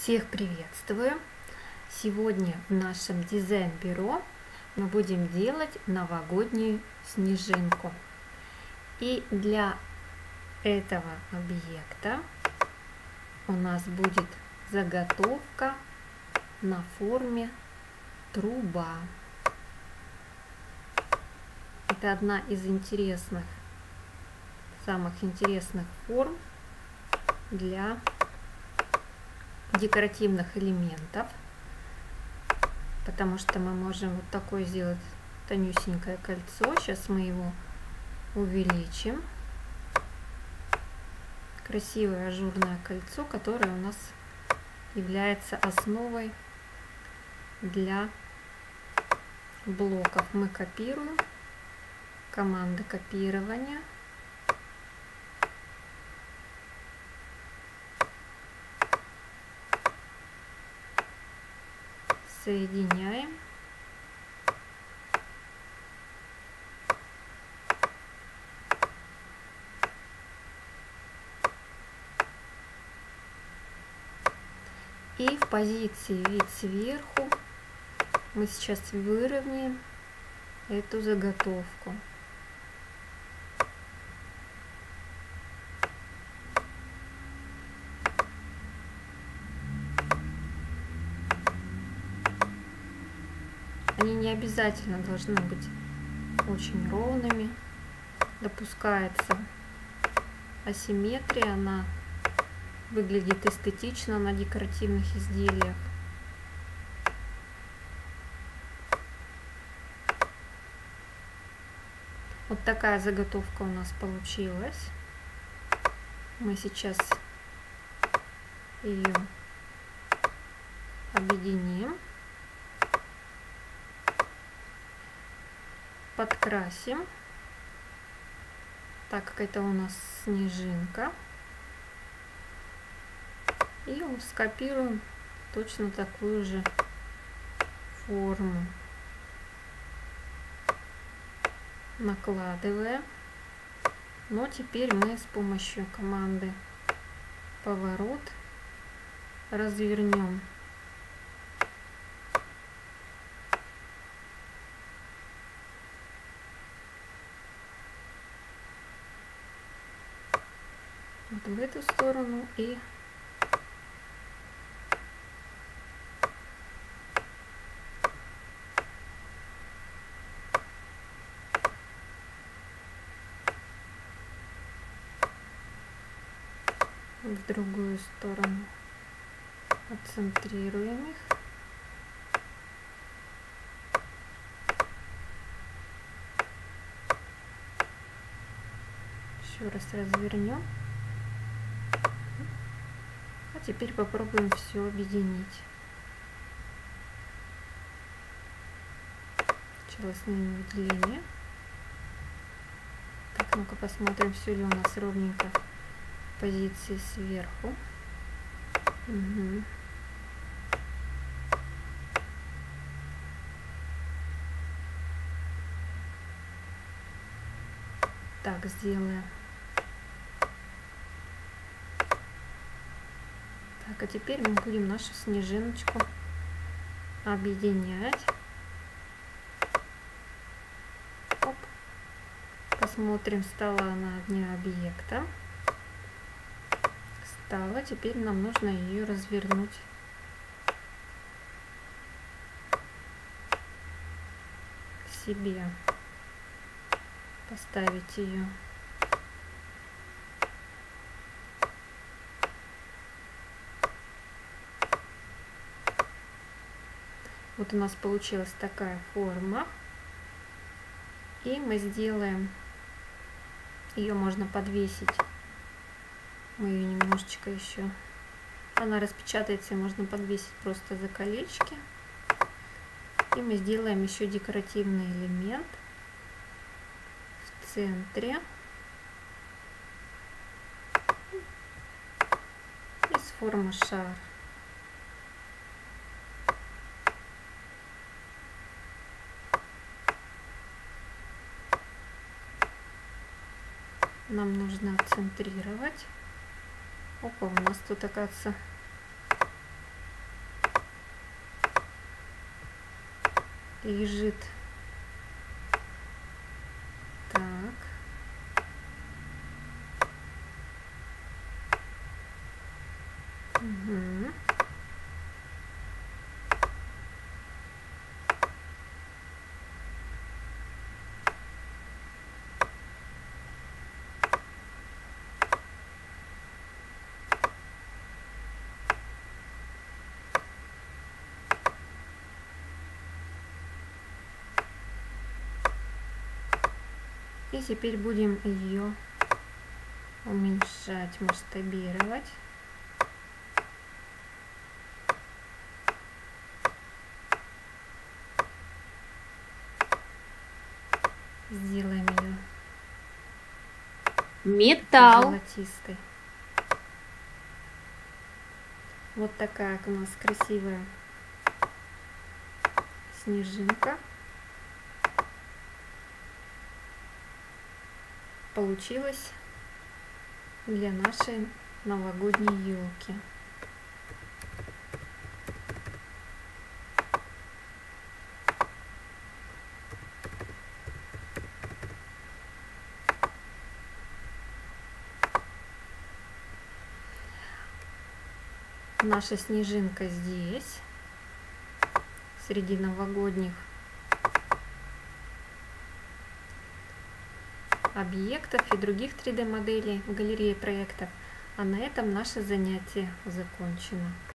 Всех приветствую! Сегодня в нашем дизайн-бюро мы будем делать новогоднюю снежинку. И для этого объекта у нас будет заготовка на форме труба. Это одна из самых интересных форм для декоративных элементов, потому что мы можем вот такое сделать тонюсенькое кольцо. Сейчас мы его увеличим. Красивое ажурное кольцо, которое у нас является основой для блоков. Мы копируем, команда копирования. Соединяем. И в позиции вид сверху мы сейчас выровняем эту заготовку. Они не обязательно должны быть очень ровными. Допускается асимметрия, она выглядит эстетично на декоративных изделиях. Вот такая заготовка у нас получилась. Мы сейчас ее объединим. Подкрасим, так как это у нас снежинка, и скопируем точно такую же форму, накладывая. Но теперь мы с помощью команды поворот развернем. Вот в эту сторону и в другую сторону. Отцентрируем их. Еще раз развернем. А теперь попробуем все объединить челостными выделениями. Так, ну-ка посмотрим, все ли у нас ровненько в позиции сверху. Угу. Так, сделаем. Так, а теперь мы будем нашу снежиночку объединять. Оп. Посмотрим, стала она одним объекта. Стала. Теперь нам нужно ее развернуть к себе. Поставить ее. Вот у нас получилась такая форма. И мы сделаем, ее можно подвесить. Мы ее немножечко еще, она распечатается, и можно подвесить просто за колечки. И мы сделаем еще декоративный элемент в центре из формы шар. Нам нужно центрировать. Опа, у нас тут, оказывается, лежит так. Угу. И теперь будем ее уменьшать, масштабировать. Сделаем ее Металл. золотистой. Вот такая у нас красивая снежинка получилась для нашей новогодней елки. Наша снежинка здесь, среди новогодних объектов и других 3D моделей в галерее проектов. А на этом наше занятие закончено.